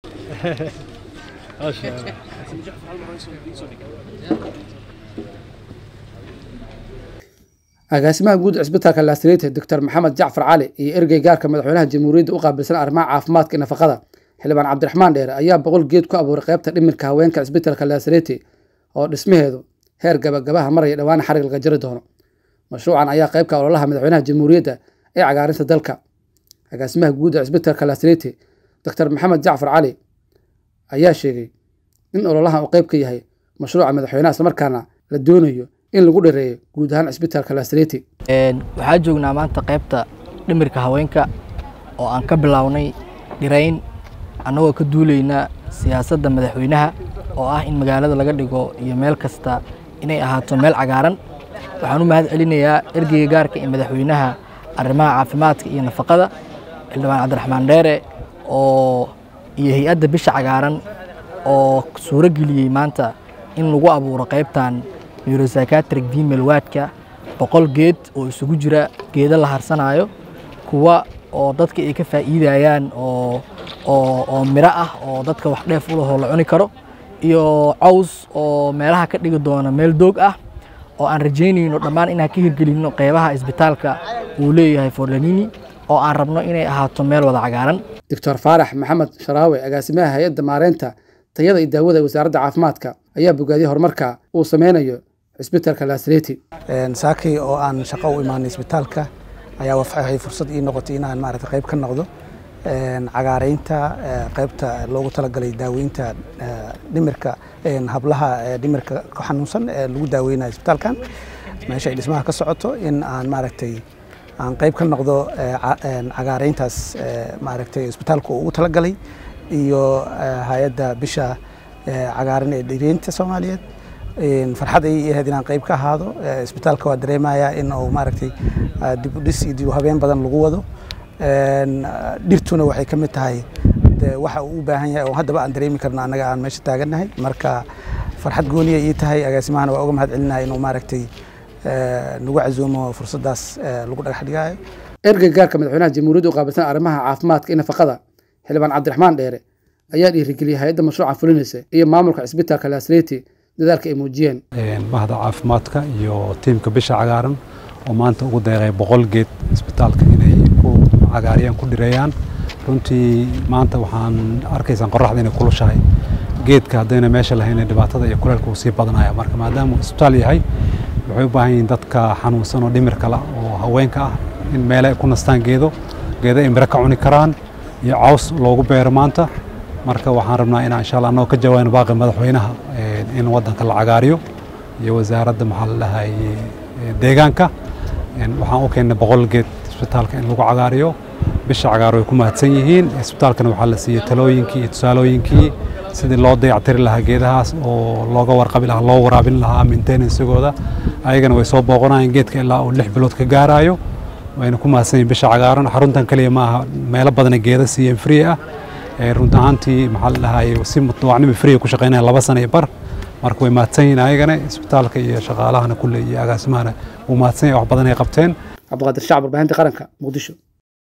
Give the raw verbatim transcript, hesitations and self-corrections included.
ما شاء الله. agaasimaha guud cisbitaalka Laasreete Doctor Maxamed Jacfar Cali iyo ergey gaarka madaxweynaha jamhuuriyadda u qaabilsan arrimaha caafimaadka iyo nafaqada xildhibaan Cabdiraxmaan Dheere ayaa boqol geed ku abuuray qaybta dhimirka haweenka cisbitaalka Laasreete oo dhismaheedu heer gabagabaha maraya dhawaan xarig laga jiri doono. Mashruucan ayaa qayb ka ah ololaha madaxweynaha jamhuuriyadda ee cagaarinta dalka. agaasimaha guud cisbitaalka Laasreete Doctor Maxamed Jacfar Cali ayaa sheegay in ololaha uu qayb ka yahay mashruuca madaxweynaha isla markaana la doonayo in lagu dhareeyo guud ahaan cisbitaalka Laasreete. een waxa joognaa maanta qaybta dhimirka haweenka oo aan ka bilownay dhirayn anagoo ka duulayna siyaasadda madaxweynaha oo ah in magaalada laga dhigo iyo meel kasta inay ahaato meel cagaaran. waxaan u mahad celinayaa ergeyga gaarka ee madaxweynaha arrimaha caafimaadka iyo nafaqada xildhibaan Cabdiraxmaan Dheere oo iyo hay'adda bisha cagaaran oo suura geliyay maanta in lagu abuuro qaybtan neuropsychiatric female wardka boqol geed oo isugu jira geeda la harsanayo kuwa oo dadka ay ka faa'iidayaan oo oo oo mira ah oo dadka wax dheef u leh oo la cuni karo iyo caws oo meelaha ka dhigi doona meel doog ah oo aan rajeynayno dhammaan inaan ka hirgelino qaybaha isbitaalka uu leeyahay Forlanini oo aan rabno inay ahaato meel wada cagaaran. Doctor Faarax Maxamed Sharaawe agaasimaha hay'adda maareynta tayada iyo daawada wasaaradda caafimaadka ayaa bogaadiyay horumarka uu sameynayo cisbitaalka Laasreete. een saakay oo aan shaqo u imaanay isbitaalka ayaa waxay fursad ii noqotay inaan maaragtay qayb ka noqdo een cagaareynta qaybta loogu talagalay daaweynta dhimirka een hablaha dhimirka ku xanuunsan ee lagu daaweynayo isbitaalkan meesha ay dhismaha ka socoto in aan maaragtay aan qayb ka noqdo cagaareyntaas maaragtay isbitaalku ugu talagalay iyo hay'adda bisha cagaaran ee dhireynta Soomaaliyeed in farxad ay ahayd inaan qayb ka ahaado isbitaalka waa dareemayaa in uu maaragtay dib u dhis iyo dib u habeen badan lagu wado een dhirtuna waxay ka mid tahay waxa uu u baahan yahay oo haddaba aan dareemi karno anaga aan meesha taaganahay marka farxad gooni ay tahay agaasimahana waa uga mahad celinahay inuu maaragtay nagu casuumo fursadaas lagu dhagax dhigayo. ergey gaarka madaxweynaha jamhuuriyadda u qaabilsan arrimaha caafimaadka iyo nafaqada xildhibaan Cabdiraxmaan Dheere ayaa dhiirigeliyay hay'adda mashruuca fulinaysa iyo maamulka cisbitaalka Laasreete dadaalka ay muujiyeen. een bahda caafimaadka iyo tiimka bisha cagaaran oo maanta ugu deeqay boqol geed isbitaalka inay ku cagaariyaan ku dhireeyaan. runtii maanta waxaan arkaysaan qorraxda inay kulushahay geedka haddayna meesha lahayn dhibaatada iyo kuleelka uu sii badanaya marka maadaama uu isbitaal yahay waxay u baahan yihiin dadka xanuunsan oo dhimirka la oo haweenka ah in meel ay ku nastaan geedo geedo ay miro ka cuni karaan iyo caws loogu beero maanta marka waxaan rabnaa in insha Allah anoo ka jawaano baaqi madaxweynaha in wadanka la cagaariyo iyo wasaaradda maxaa la dhahay deegaanka waxaan u keenay boqol geed isbitaalka in lagu cagaariyo bisha cagaar way ku mahadsan yihiin isbitaalkana waxaa la siiyay talooyinkii iyo tusaalooyinkii sidii loo dayactiri lahaa geedahaas oo looga warqabi lahaa loo waraabin lahaa maintenance-gooda ayagana way soo booqanayaan geedka ilaa uu lix bilood ka gaarayo wayna ku mahadsan yihiin bisha cagaaran xaruntan kaliya ma aha meelo badan geeda siiyeen free ah runta ahaantii maxaa la dhahay si mutawacnimo free ku shaqeynaya laba sano iyo bar marka way mahadsan yihiin ayagana isbitaalka iyo shaqaalahana kulli iyo agaasimahana uu mahadsan yahay wax badan ay qabteen. Cabdiqaadir Shacab warbaahinta qaranka Muqdisho.